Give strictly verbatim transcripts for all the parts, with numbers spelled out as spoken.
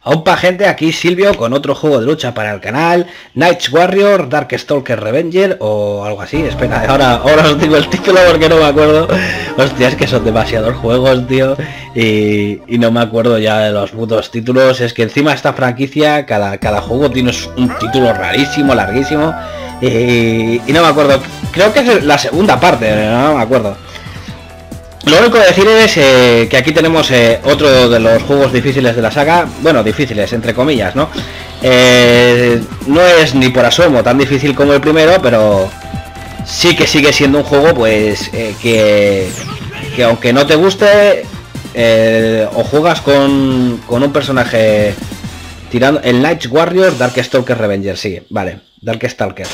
Opa gente, aquí Silvio con otro juego de lucha para el canal, Night Warrior, Darkstalkers Revenger o algo así. Espera, ahora, ahora os digo el título porque no me acuerdo. Hostia, es que son demasiados juegos, tío, y, y no me acuerdo ya de los putos títulos. Es que encima esta franquicia, cada, cada juego tiene un título rarísimo, larguísimo, y, y no me acuerdo. Creo que es la segunda parte, no me acuerdo. Lo único que decir es eh, que aquí tenemos eh, otro de los juegos difíciles de la saga. Bueno, difíciles, entre comillas, ¿no? Eh, no es ni por asomo tan difícil como el primero, pero sí que sigue siendo un juego, pues, eh, que, que aunque no te guste, eh, o juegas con, con un personaje tirando... El Night Warrior, Darkstalkers Revenger, sí, vale, Darkstalkers.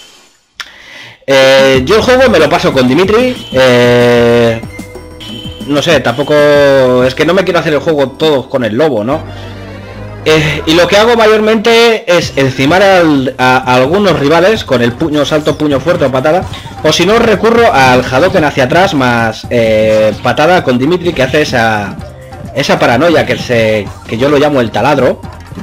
Eh, yo el juego me lo paso con Dimitri, eh... no sé, tampoco es que no me quiero hacer el juego todo con el lobo, ¿no? Eh, y lo que hago mayormente es encimar al, a, a algunos rivales con el puño salto, puño fuerte o patada, o si no recurro al Hadouken hacia atrás más eh, patada con Dimitri, que hace esa esa paranoia que se que yo lo llamo el taladro,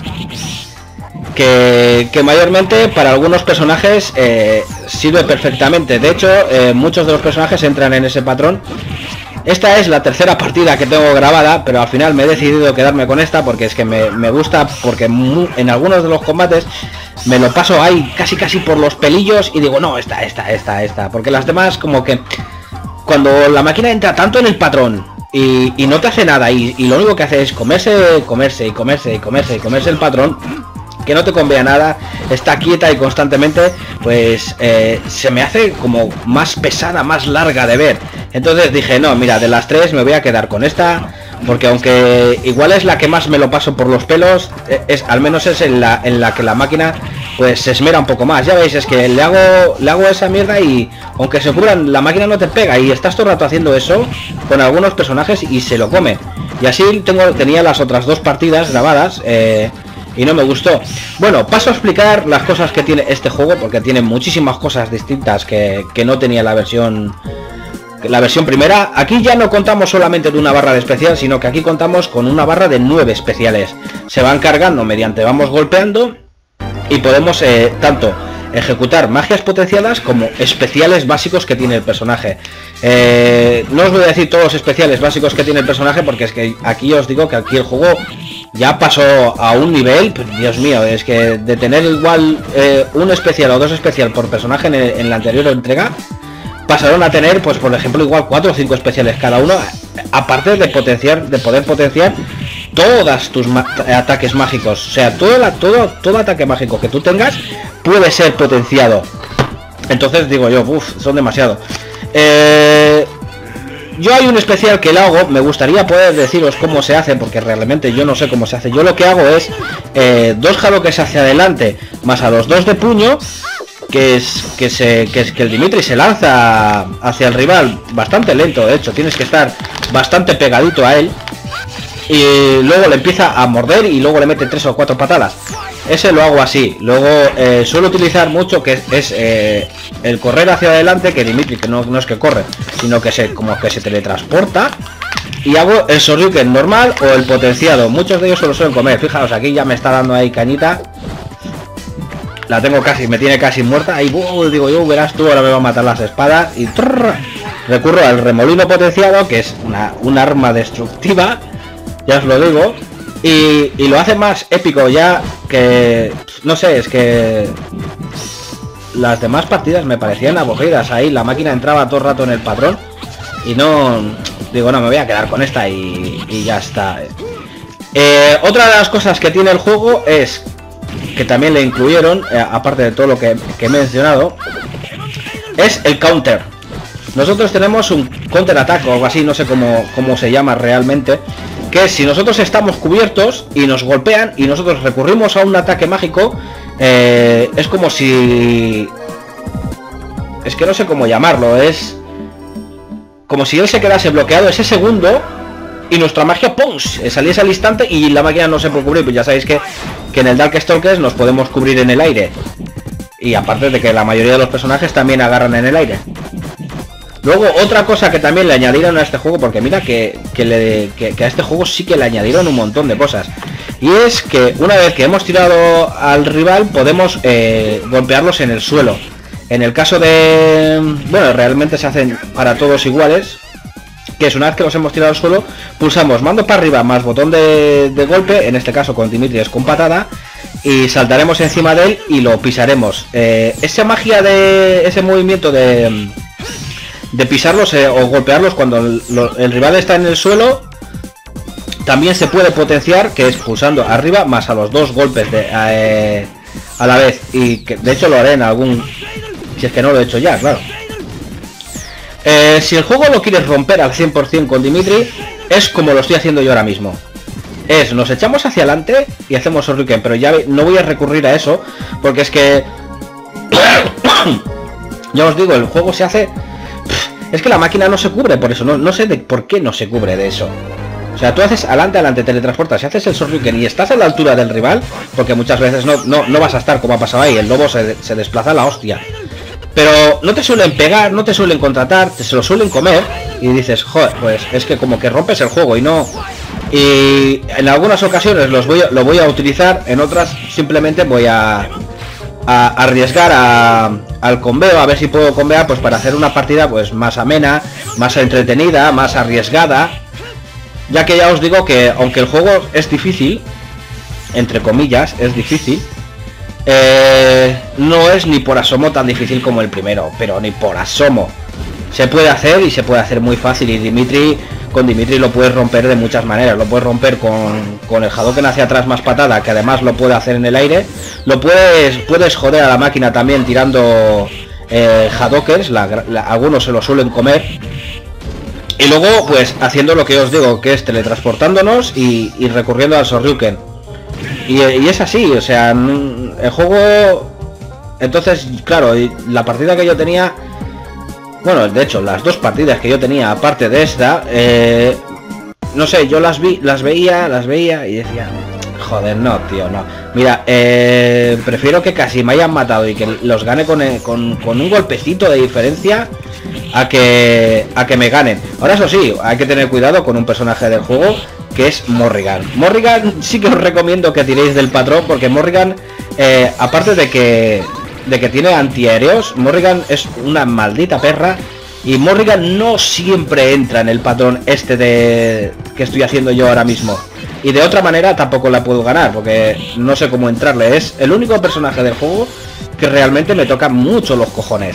que, que mayormente para algunos personajes eh, sirve perfectamente. De hecho, eh, muchos de los personajes entran en ese patrón. Esta es la tercera partida que tengo grabada, pero al final me he decidido quedarme con esta porque es que me, me gusta, porque en algunos de los combates me lo paso ahí casi casi por los pelillos y digo, no, esta, esta, esta, esta, porque las demás como que cuando la máquina entra tanto en el patrón y, y no te hace nada y, y lo único que hace es comerse, comerse y comerse y comerse y comerse el patrón, que no te convea nada, está quieta y constantemente, pues eh, se me hace como más pesada, más larga de ver. Entonces dije, no, mira, de las tres me voy a quedar con esta, porque aunque igual es la que más me lo paso por los pelos, es al menos es en la, en la que la máquina pues se esmera un poco más. Ya veis, es que le hago, le hago esa mierda y aunque se curan, la máquina no te pega y estás todo el rato haciendo eso con algunos personajes y se lo come. Y así tengo, tenía las otras dos partidas grabadas, eh, y no me gustó. Bueno, paso a explicar las cosas que tiene este juego, porque tiene muchísimas cosas distintas que, que no tenía la versión la versión primera. Aquí ya no contamos solamente de una barra de especial, sino que aquí contamos con una barra de nueve especiales. Se van cargando mediante vamos golpeando y podemos eh, tanto ejecutar magias potenciadas como especiales básicos que tiene el personaje. Eh, no os voy a decir todos los especiales básicos que tiene el personaje, porque es que aquí os digo que aquí el juego ya pasó a un nivel, pues, Dios mío, es que de tener igual eh, un especial o dos especial por personaje en, el, en la anterior entrega, pasaron a tener, pues por ejemplo, igual cuatro o cinco especiales cada uno, aparte de potenciar, de poder potenciar todas tus ataques mágicos. O sea, todo, la, todo, todo ataque mágico que tú tengas puede ser potenciado. Entonces digo yo, uff, son demasiado. Eh, yo hay un especial que lo hago, me gustaría poder deciros cómo se hace, porque realmente yo no sé cómo se hace. Yo lo que hago es eh, dos Hadouken hacia adelante, más a los dos de puño, que es que se que es que el Dimitri se lanza hacia el rival bastante lento. De hecho, tienes que estar bastante pegadito a él y luego le empieza a morder y luego le mete tres o cuatro patadas. Ese lo hago así. Luego eh, suelo utilizar mucho que es, es eh, el correr hacia adelante, que Dimitri que no, no es que corre, sino que se como que se teletransporta, y hago el Shoryuken normal o el potenciado. Muchos de ellos se lo suelen comer. Fijaos, aquí ya me está dando ahí cañita. La tengo casi, me tiene casi muerta. Y uh, digo yo, verás tú, ahora me va a matar las espadas. Y trrr, recurro al remolino potenciado, que es una, un arma destructiva, ya os lo digo. Y, y lo hace más épico ya que... No sé, es que... Las demás partidas me parecían aburridas. Ahí la máquina entraba todo el rato en el patrón. Y no... Digo, no, me voy a quedar con esta y, y ya está. Eh, otra de las cosas que tiene el juego es... que también le incluyeron, eh, aparte de todo lo que, que he mencionado, es el counter. Nosotros tenemos un counter attack o algo así, no sé cómo, cómo se llama realmente, que es si nosotros estamos cubiertos y nos golpean y nosotros recurrimos a un ataque mágico, eh, es como si... es que no sé cómo llamarlo, es como si él se quedase bloqueado ese segundo y nuestra magia, ¡pum!, saliese al instante y la máquina no se puede cubrir. Pues ya sabéis que, que en el Darkstalkers nos podemos cubrir en el aire. Y aparte de que la mayoría de los personajes también agarran en el aire. Luego, otra cosa que también le añadieron a este juego, porque mira que, que, le, que, que a este juego sí que le añadieron un montón de cosas, Y es que una vez que hemos tirado al rival podemos eh, golpearlos en el suelo. En el caso de... Bueno, realmente se hacen para todos iguales. Que es una vez que los hemos tirado al suelo, pulsamos mando para arriba más botón de, de golpe. En este caso con Dimitri es con patada. Y saltaremos encima de él y lo pisaremos. Eh, esa magia de... Ese movimiento de... De pisarlos eh, o golpearlos cuando el, lo, el rival está en el suelo... También se puede potenciar, que es pulsando arriba más a los dos golpes de, eh, a la vez. Y que de hecho lo haré en algún... Si es que no lo he hecho ya, claro. Eh, si el juego lo quieres romper al cien por cien con Dimitri, es como lo estoy haciendo yo ahora mismo. Es, nos echamos hacia adelante y hacemos Shoryuken, pero ya no voy a recurrir a eso, porque es que... ya os digo, el juego se hace... Es que la máquina no se cubre por eso, no, no sé de por qué no se cubre de eso. O sea, tú haces adelante, adelante, teletransportas, si haces el Shoryuken y estás a la altura del rival, porque muchas veces no, no, no vas a estar como ha pasado ahí, el lobo se, se desplaza a la hostia. Pero no te suelen pegar, no te suelen contratar, te se lo suelen comer y dices, joder, pues es que como que rompes el juego y no... Y en algunas ocasiones los voy a, lo voy a utilizar, en otras simplemente voy a, a arriesgar a, al conveo, a ver si puedo convear pues para hacer una partida pues más amena, más entretenida, más arriesgada. Ya que ya os digo que aunque el juego es difícil, entre comillas, es difícil, eh, no es ni por asomo tan difícil como el primero, pero ni por asomo. Se puede hacer y se puede hacer muy fácil y Dimitri, con Dimitri lo puedes romper de muchas maneras. Lo puedes romper con, con el Hadouken hacia atrás más patada, que además lo puede hacer en el aire. Lo puedes, puedes joder a la máquina también tirando eh, Hadoukens, la, la, algunos se lo suelen comer. Y luego, pues, haciendo lo que os digo, que es teletransportándonos y, y recurriendo al Shoryuken. Y, y es así, o sea, el juego... Entonces, claro, la partida que yo tenía... Bueno, de hecho, las dos partidas que yo tenía, aparte de esta, eh, no sé, yo las vi, las veía, las veía y decía... Joder, no, tío, no. Mira, eh, prefiero que casi me hayan matado y que los gane con, con, con un golpecito de diferencia a que a que me ganen. Ahora eso sí, hay que tener cuidado con un personaje del juego que es Morrigan. Morrigan sí que os recomiendo que tiréis del patrón, porque Morrigan, eh, aparte de que de que tiene antiaéreos, Morrigan es una maldita perra. Y Morrigan no siempre entra en el patrón este de que estoy haciendo yo ahora mismo. Y de otra manera tampoco la puedo ganar, porque no sé cómo entrarle. Es el único personaje del juego que realmente me toca mucho los cojones.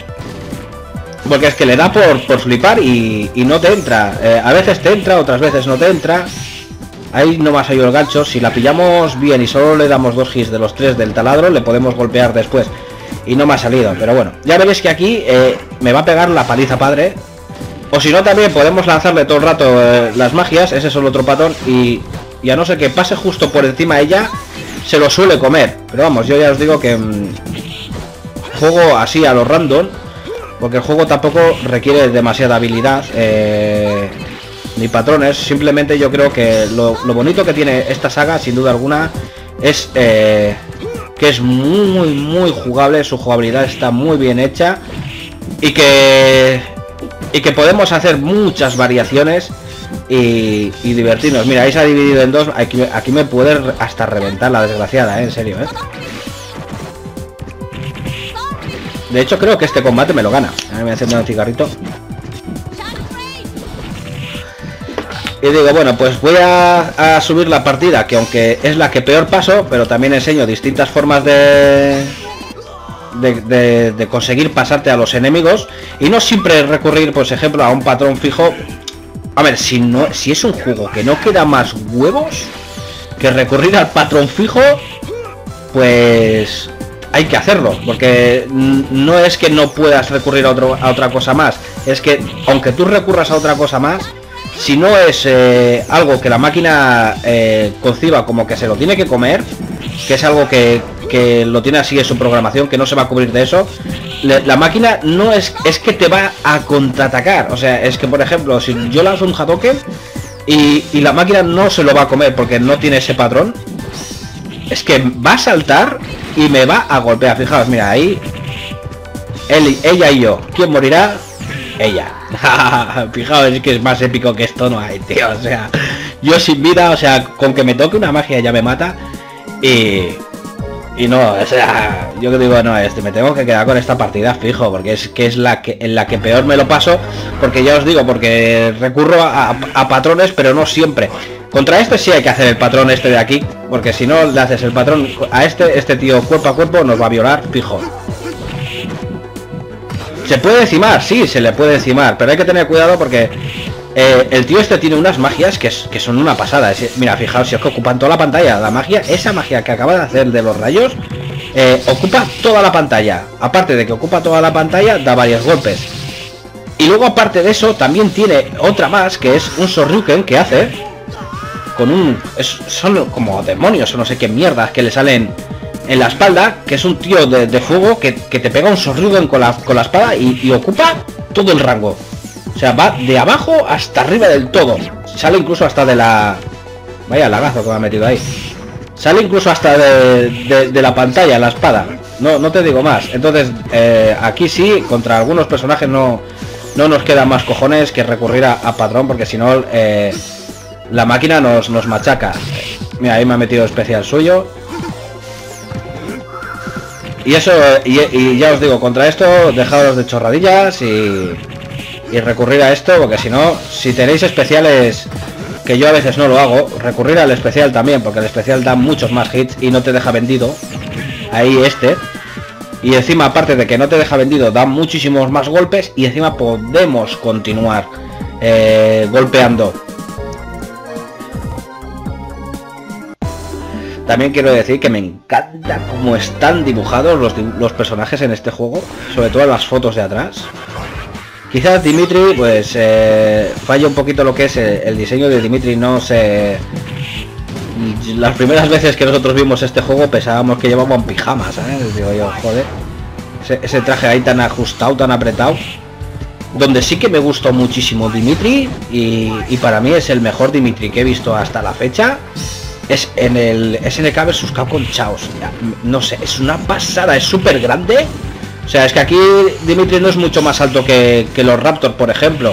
Porque es que le da por, por flipar y, y no te entra. Eh, a veces te entra, otras veces no te entra. Ahí no más hay el gancho. Si la pillamos bien y solo le damos dos hits de los tres del taladro, le podemos golpear después. Y no me ha salido, pero bueno. Ya veréis que aquí eh, me va a pegar la paliza padre. O si no, también podemos lanzarle todo el rato eh, las magias. Ese es el otro patrón. Y, y a no ser que pase justo por encima de ella, se lo suele comer. Pero vamos, yo ya os digo que mmm, juego así a lo random, porque el juego tampoco requiere demasiada habilidad eh, ni patrones. Simplemente yo creo que lo, lo bonito que tiene esta saga, sin duda alguna, es eh, que es muy muy jugable. Su jugabilidad está muy bien hecha y que y que podemos hacer muchas variaciones y, y divertirnos. Mira, ahí se ha dividido en dos. Aquí, aquí me puede hasta reventar la desgraciada, ¿eh? En serio, ¿eh? De hecho creo que este combate me lo gana. A ver, me voy a encender un cigarrito. Y digo, bueno, pues voy a, a subir la partida, que aunque es la que peor paso, pero también enseño distintas formas de, de, de, de conseguir pasarte a los enemigos. Y no siempre recurrir, por ejemplo, a un patrón fijo. A ver, si no, si es un juego que no queda más huevos que recurrir al patrón fijo, pues hay que hacerlo, porque no es que no puedas recurrir a, otro, a otra cosa más, es que aunque tú recurras a otra cosa más, si no es eh, algo que la máquina eh, conciba como que se lo tiene que comer, que es algo que, que lo tiene así en su programación, que no se va a cubrir de eso, le, la máquina no es, es que te va a contraatacar. O sea, es que por ejemplo, si yo lanzo un Hadouken y, y la máquina no se lo va a comer porque no tiene ese patrón, es que va a saltar y me va a golpear. Fijaos, mira, ahí él, ella y yo. ¿Quién morirá? Ella. Fijaos, es que es más épico que esto no hay, tío. O sea, yo sin vida, o sea, con que me toque una magia ya me mata. Y... Y no, o sea, yo que digo, no, este, me tengo que quedar con esta partida fijo, porque es que es la que en la que peor me lo paso, porque ya os digo, porque recurro a, a, a patrones, pero no siempre. Contra este sí hay que hacer el patrón este de aquí, porque si no le haces el patrón a este, este tío cuerpo a cuerpo nos va a violar fijo. ¿Se puede decimar? Sí, se le puede decimar, pero hay que tener cuidado porque eh, el tío este tiene unas magias que, es, que son una pasada. Es, mira, fijaos, si es que ocupan toda la pantalla. La magia, esa magia que acaba de hacer de los rayos, eh, ocupa toda la pantalla. Aparte de que ocupa toda la pantalla, da varios golpes. Y luego aparte de eso, también tiene otra más, que es un Shoryuken que hace con un... Es, son como demonios o no sé qué mierdas que le salen en la espalda, que es un tío de, de fuego que, que te pega un Shoryuken con la, con la espada y, y ocupa todo el rango. O sea, va de abajo hasta arriba del todo. Sale incluso hasta de la... Vaya lagazo que me ha metido ahí. Sale incluso hasta de, de, de la pantalla, la espada. No, no te digo más. Entonces, eh, aquí sí, contra algunos personajes no, no nos queda más cojones que recurrir a, a patrón, porque si no, eh, la máquina nos, nos machaca. Mira, ahí me ha metido especial suyo. Y eso, y, y ya os digo, contra esto, dejaos de chorradillas y... Y recurrir a esto, porque si no, si tenéis especiales, que yo a veces no lo hago, recurrir al especial también, porque el especial da muchos más hits y no te deja vendido. Ahí este. Y encima, aparte de que no te deja vendido, da muchísimos más golpes y encima podemos continuar eh, golpeando. También quiero decir que me encanta cómo están dibujados los, los personajes en este juego, sobre todo las fotos de atrás. Quizás Dimitri, pues, eh, falla un poquito lo que es el, el diseño de Dimitri, no sé... Las primeras veces que nosotros vimos este juego pensábamos que llevaba un pijama, ¿sabes? Digo yo, joder. Ese, ese traje ahí tan ajustado, tan apretado. Donde sí que me gustó muchísimo Dimitri, y, y para mí es el mejor Dimitri que he visto hasta la fecha, es en el S N K versus Capcom Chaos. No sé, es una pasada, es súper grande. O sea, es que aquí Dimitri no es mucho más alto que, que los Raptor, por ejemplo.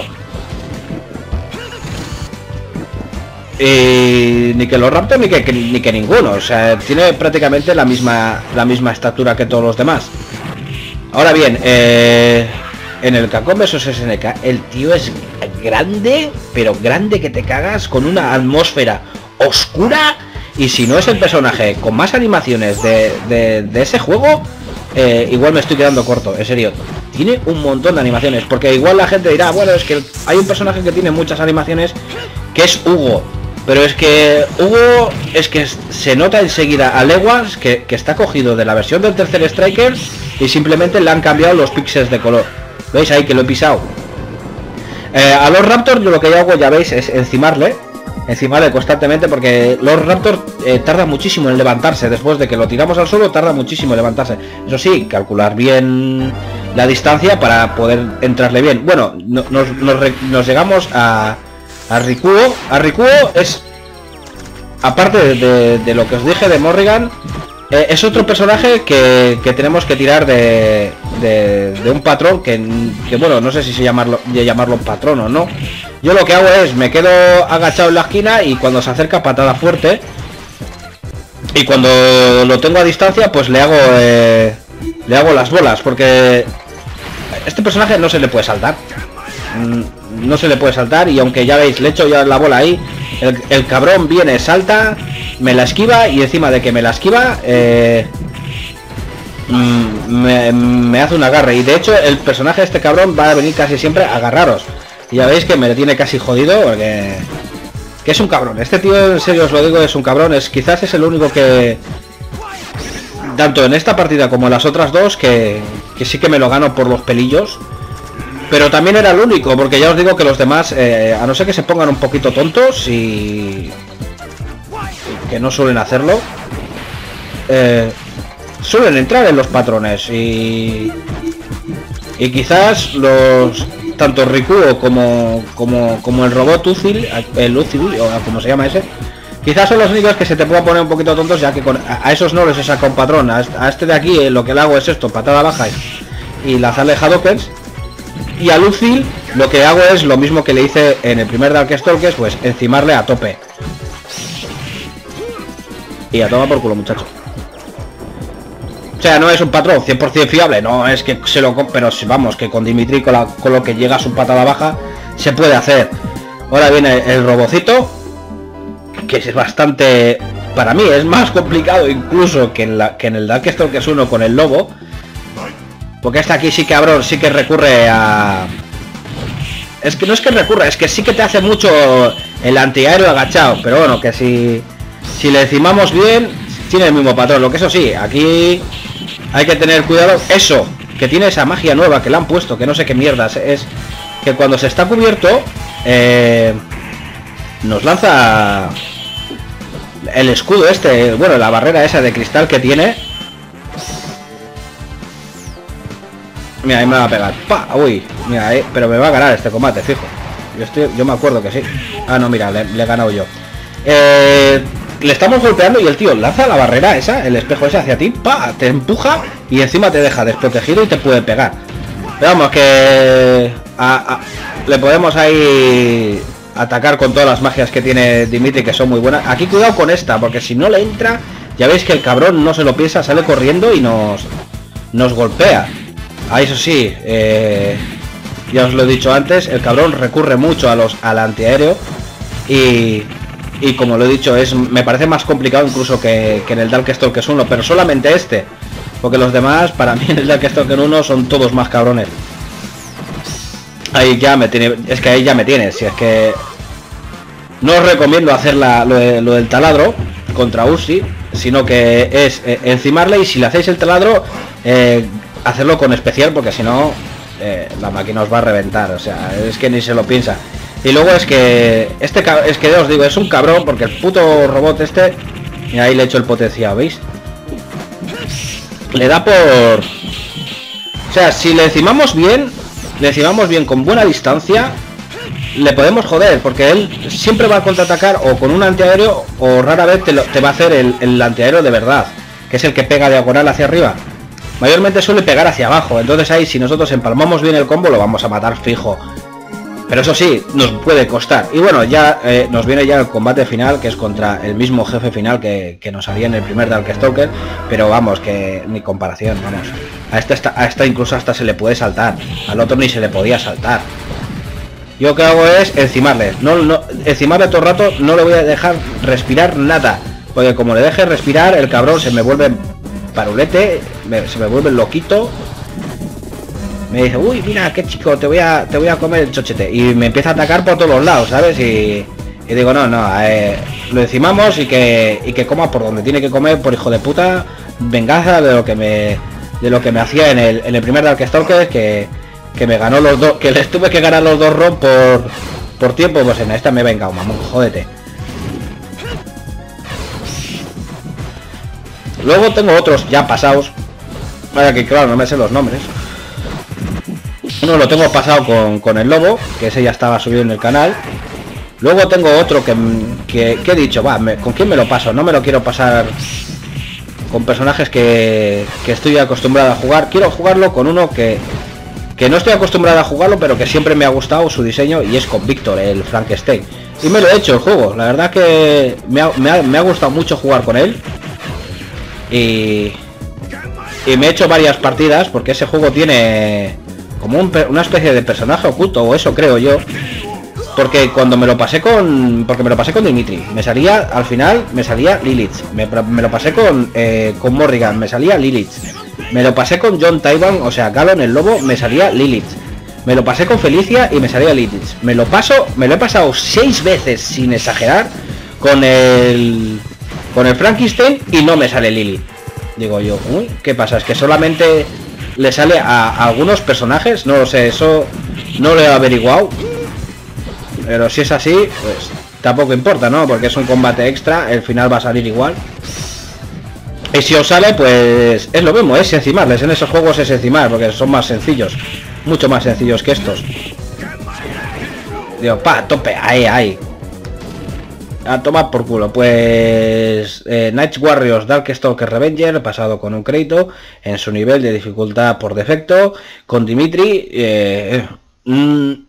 Y ni que los Raptor ni que, que, ni que ninguno. O sea, tiene prácticamente la misma, la misma estatura que todos los demás. Ahora bien, eh, en el Capcom versus S N K, el tío es grande, pero grande que te cagas, con una atmósfera oscura. Y si no es el personaje con más animaciones de, de, de ese juego... Eh, igual me estoy quedando corto, en serio. Tiene un montón de animaciones, porque igual la gente dirá, bueno, es que hay un personaje que tiene muchas animaciones, que es Hugo. Pero es que Hugo es que se nota enseguida a leguas que, que está cogido de la versión del tercer Striker y simplemente le han cambiado los píxeles de color. ¿Veis ahí que lo he pisado? Eh, a los Raptors yo lo que yo hago, ya veis, es encimarle. Encimarle constantemente, porque los Raptors eh, tardan muchísimo en levantarse. Después de que lo tiramos al suelo, tarda muchísimo en levantarse. Eso sí, calcular bien la distancia para poder entrarle bien. Bueno, no, nos, nos, nos llegamos a, a Rikuo. A Rikuo es, aparte de, de, de lo que os dije de Morrigan, eh, es otro personaje que, que tenemos que tirar de, de, de un patrón que, que, bueno, no sé si se llamarlo, de llamarlo patrón o no. Yo lo que hago es, me quedo agachado en la esquina y cuando se acerca, patada fuerte. Y cuando lo tengo a distancia, pues le hago eh, le hago las bolas, porque este personaje no se le puede saltar. No se le puede saltar, y aunque ya veis, le echo ya la bola ahí, el, el cabrón viene, salta, me la esquiva, y encima de que me la esquiva, eh, me, me hace un agarre. Y de hecho, el personaje de este cabrón va a venir casi siempre a agarraros. Y ya veis que me lo tiene casi jodido, porque... Que es un cabrón. Este tío, en serio os lo digo, es un cabrón. Es, quizás es el único que... Tanto en esta partida como en las otras dos, que, que sí que me lo gano por los pelillos. Pero también era el único, porque ya os digo que los demás, eh, a no ser que se pongan un poquito tontos y... que no suelen hacerlo, eh, suelen entrar en los patrones. Y... Y quizás los... Tanto Rikuo como, como, como el robot Uzil, el Uzil, o como se llama ese, quizás son los únicos que se te puedan poner un poquito tontos, ya que con, a, a esos no les he sacado un patrón. A, a este de aquí eh, lo que le hago es esto, patada baja y, y lanzarle Hadokens. Y al Uzil lo que hago es lo mismo que le hice en el primer Darkstalkers, pues encimarle a tope. Y a tomar por culo, muchacho. O sea, no es un patrón cien por cien fiable, no es que se lo... Pero vamos, que con Dimitri, con, la, con lo que llega a su patada baja, se puede hacer. Ahora viene el robocito, que es bastante... Para mí es más complicado incluso que en, la, que en el Darkstalkers uno con el lobo. Porque este aquí sí, cabrón, sí que recurre a... Es que no es que recurra, es que sí que te hace mucho el antiaéreo agachado. Pero bueno, que si... Si le encimamos bien, tiene el mismo patrón. Lo que eso sí, aquí hay que tener cuidado. Eso, que tiene esa magia nueva que le han puesto, que no sé qué mierdas, es que cuando se está cubierto, eh, nos lanza el escudo este, bueno, la barrera esa de cristal que tiene. Mira, ahí me va a pegar. ¡Pah! Uy, mira, eh, pero me va a ganar este combate, fijo. Yo estoy, yo me acuerdo que sí. Ah, no, mira, le, le he ganado yo. Eh... Le estamos golpeando y el tío lanza la barrera esa, el espejo ese hacia ti, pa, te empuja y encima te deja desprotegido y te puede pegar. Pero vamos, que a, a, le podemos ahí atacar con todas las magias que tiene Dimitri, que son muy buenas. Aquí cuidado con esta, porque si no le entra, ya veis que el cabrón no se lo piensa, sale corriendo y nos, nos golpea. Ah, eso sí, eh, ya os lo he dicho antes, el cabrón recurre mucho a los al antiaéreo y... Y como lo he dicho, es me parece más complicado incluso que, que en el Darkstalkers uno, pero solamente este. Porque los demás, para mí en el Darkstalkers uno son todos más cabrones. Ahí ya me tiene, es que ahí ya me tienes, si es que... No os recomiendo hacer la, lo, de, lo del taladro contra Uzi, sino que es eh, encimarle y si le hacéis el taladro, eh, hacerlo con especial, porque si no, eh, la máquina os va a reventar, o sea, es que ni se lo piensa. Y luego es que este es que os digo, es un cabrón porque el puto robot este, y ahí le he hecho el potenciado, ¿veis? Le da por... O sea, si le encimamos bien, le encimamos bien con buena distancia, le podemos joder, porque él siempre va a contraatacar o con un antiaéreo o rara vez te, lo, te va a hacer el, el antiaéreo de verdad, que es el que pega diagonal hacia arriba. Mayormente suele pegar hacia abajo, entonces ahí si nosotros empalmamos bien el combo lo vamos a matar fijo. Pero eso sí, nos puede costar. Y bueno, ya eh, nos viene ya el combate final, que es contra el mismo jefe final que, que nos salía en el primer Darkstalkers. Pero vamos, que ni comparación, vamos. A este, hasta, a esta incluso hasta se le puede saltar. Al otro ni se le podía saltar. Yo lo que hago es encimarle. No, no, encimarle todo el rato, no le voy a dejar respirar nada. Porque como le deje respirar, el cabrón se me vuelve parulete, me, se me vuelve loquito. Me dice, uy, mira, qué chico, te voy a te voy a comer el chochete. Y me empieza a atacar por todos los lados, ¿sabes? Y, y digo, no, no, eh, lo encimamos y que, y que coma por donde tiene que comer, por hijo de puta, venganza de lo que me de lo que me hacía en el, en el primer Darkstalkers, que, que me ganó los dos, que les tuve que ganar los dos rounds por, por tiempo, pues en esta me he vengado, mamón, jódete. Luego tengo otros ya pasados, vaya que claro, no me sé los nombres. Uno lo tengo pasado con, con el lobo, que ese ya estaba subido en el canal. Luego tengo otro que, que, que he dicho, va, me, ¿con quién me lo paso? No me lo quiero pasar con personajes que, que estoy acostumbrado a jugar. Quiero jugarlo con uno que, que no estoy acostumbrado a jugarlo, pero que siempre me ha gustado su diseño, y es con Víctor, el Frankenstein. Y me lo he hecho el juego, la verdad que me ha, me ha, me ha gustado mucho jugar con él. Y, y me he hecho varias partidas, porque ese juego tiene... como un, una especie de personaje oculto, o eso creo yo, porque cuando me lo pasé con porque me lo pasé con Dimitri, me salía al final me salía Lilith, me, me lo pasé con eh, con Morrigan, me salía Lilith, me lo pasé con John Taiwan, o sea, Galon el lobo, me salía Lilith, me lo pasé con Felicia y me salía Lilith, me lo paso me lo he pasado seis veces sin exagerar con el con el Frankenstein y no me sale Lilith. Digo yo, uy, ¿qué pasa? Es que solamente le sale a, a algunos personajes, no lo sé, eso no lo he averiguado, pero si es así, pues tampoco importa, ¿no? Porque es un combate extra, el final va a salir igual. Y si os sale, pues es lo mismo, es encimarles, en esos juegos es encimar, porque son más sencillos, mucho más sencillos que estos. Digo, pa, tope, ahí, ahí. A tomar por culo. Pues eh, Night Warriors Darkstalkers Revenger, pasado con un crédito en su nivel de dificultad por defecto, con Dimitri. eh, mm,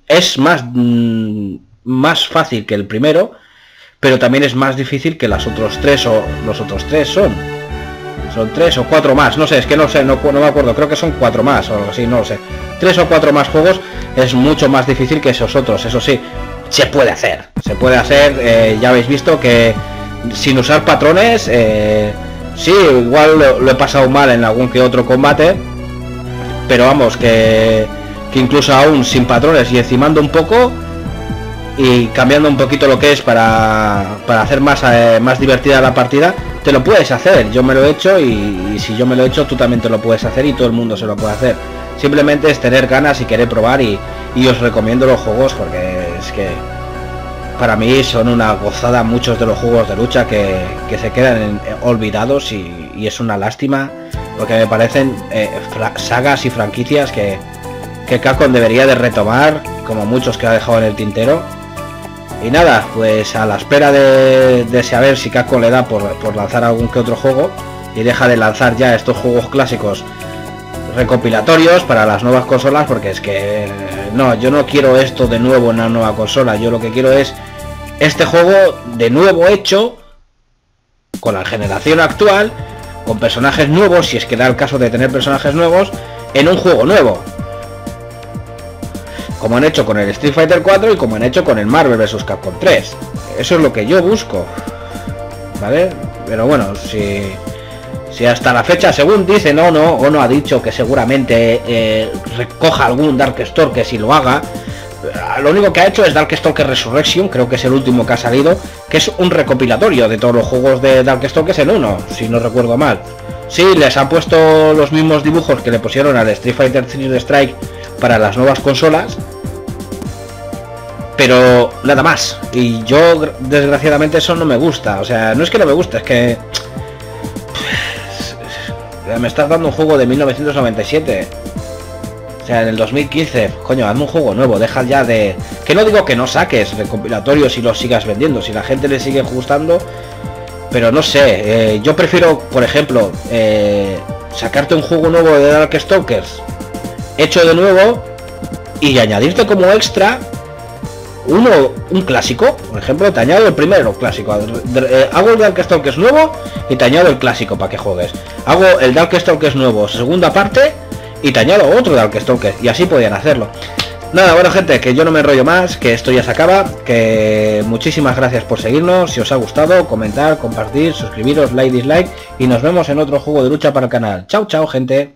es más, mmm, más fácil que el primero, pero también es más difícil que los otros tres, o los otros tres son. Son tres o cuatro más, no sé, es que no sé, no, no me acuerdo, creo que son cuatro más o algo así, no lo sé. Tres o cuatro más juegos es mucho más difícil que esos otros, eso sí, se puede hacer. Se puede hacer, eh, ya habéis visto que sin usar patrones, eh, sí, igual lo, lo he pasado mal en algún que otro combate, pero vamos, que, que incluso aún sin patrones y encimando un poco y cambiando un poquito lo que es para, para hacer más, eh, más divertida la partida, te lo puedes hacer. Yo me lo he hecho y, y si yo me lo he hecho, tú también te lo puedes hacer y todo el mundo se lo puede hacer. Simplemente es tener ganas y querer probar y, y os recomiendo los juegos porque es que para mí son una gozada muchos de los juegos de lucha que, que se quedan en, eh, olvidados y, y es una lástima porque me parecen eh, sagas y franquicias que, que Capcom debería de retomar, como muchos que ha dejado en el tintero. Y nada, pues a la espera de, de saber si Capcom le da por, por lanzar algún que otro juego y deja de lanzar ya estos juegos clásicos recopilatorios para las nuevas consolas, porque es que no, yo no quiero esto de nuevo en una nueva consola, yo lo que quiero es este juego de nuevo hecho con la generación actual, con personajes nuevos, si es que da el caso de tener personajes nuevos en un juego nuevo, como han hecho con el Street Fighter cuatro y como han hecho con el Marvel versus. Capcom tres. Eso es lo que yo busco, ¿vale? Pero bueno, si, si hasta la fecha, según dice no, no, o no ha dicho que seguramente eh, recoja algún Darkstalker que si lo haga, lo único que ha hecho es Darkstalker Resurrection, creo que es el último que ha salido, que es un recopilatorio de todos los juegos de Darkstalkers en uno, si no recuerdo mal. Sí, les han puesto los mismos dibujos que le pusieron al Street Fighter tres Strike para las nuevas consolas, pero nada más. Y yo desgraciadamente eso no me gusta, o sea, no es que no me gusta, es que me estás dando un juego de mil novecientos noventa y siete, o sea, en el dos mil quince, coño, hazme un juego nuevo, deja ya de... Que no digo que no saques recopilatorios y los sigas vendiendo, si la gente le sigue gustando, pero no sé, eh, yo prefiero, por ejemplo, eh, sacarte un juego nuevo de Darkstalkers hecho de nuevo y añadirte como extra uno, un clásico, por ejemplo, te añado el primero clásico, eh, hago el Darkstalkers nuevo y te añado el clásico para que juegues, hago el Darkstalkers nuevo, segunda parte, y te añado otro Darkstalkers, y así podían hacerlo. Nada, bueno gente, que yo no me enrollo más, que esto ya se acaba, que muchísimas gracias por seguirnos, si os ha gustado, comentar, compartir, suscribiros, like, dislike, y nos vemos en otro juego de lucha para el canal. Chao, chao gente.